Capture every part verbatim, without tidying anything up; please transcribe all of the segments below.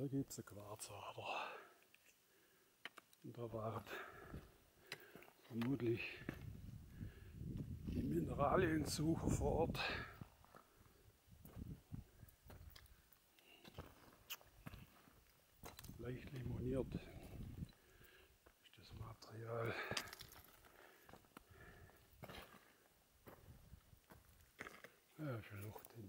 Da gibt es eine Quarzader. Und da waren vermutlich die Mineraliensucher vor Ort. Leicht limoniert ist das Material. Ja, ist ein Loch drin.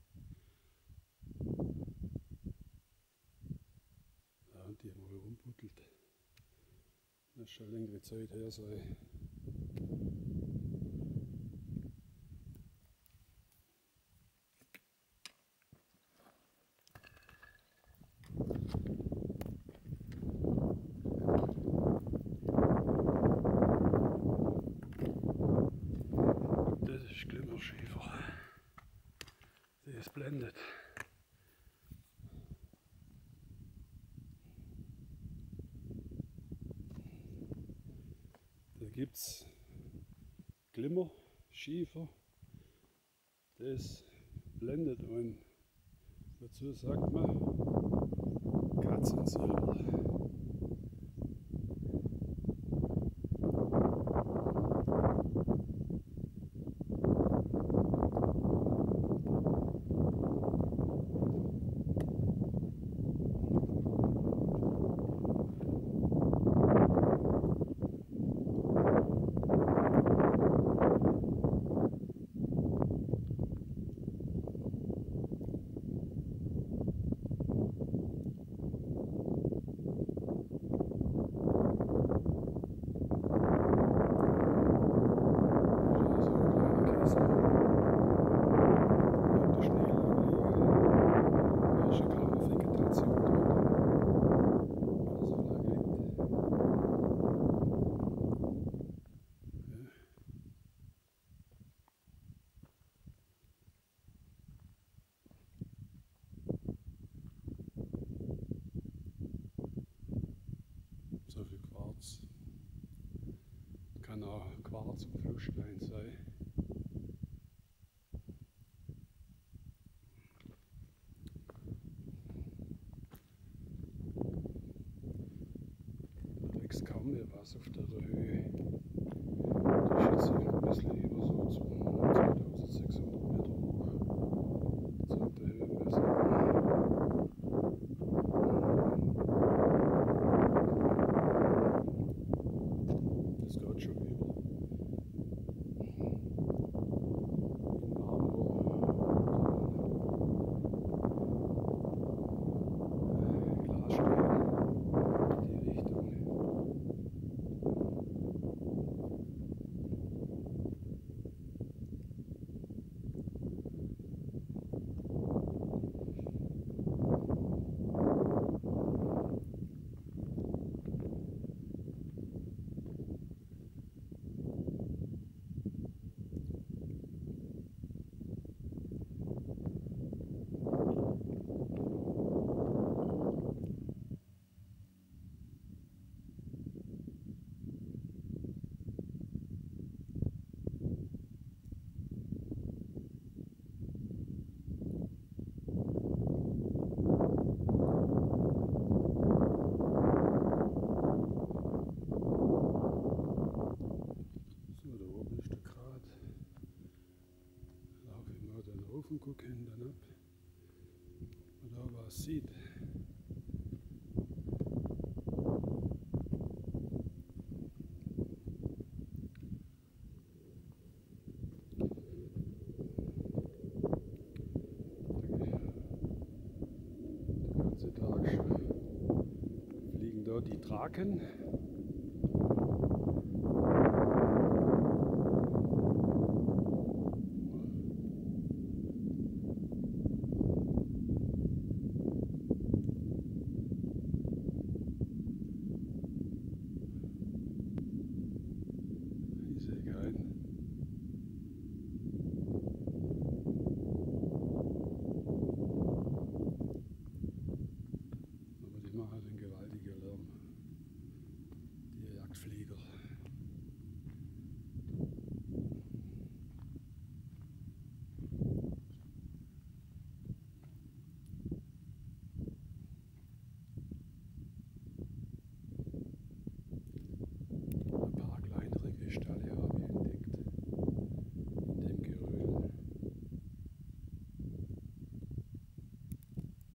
Ja, und die haben wohl rumbuddelt. Das ist schon längere Zeit her sei. Das ist Glimmerschiefer. Sie ist blendet. Da gibt es Glimmerschiefer, das blendet und dazu sagt man Katzensilber. So viel Quarz. Kann auch Quarz und Flussstein sein. Da wächst kaum mehr was auf der Höhe. Das ist jetzt ein bisschen über so zweitausendsechshundert Meter hoch. So auf der Höhe messen. Das geht schon über. In Marmor. Glasstein. Die Richtung. Und gucken dann ab, oder was sieht. Den ganzen Tag fliegen da die Draken.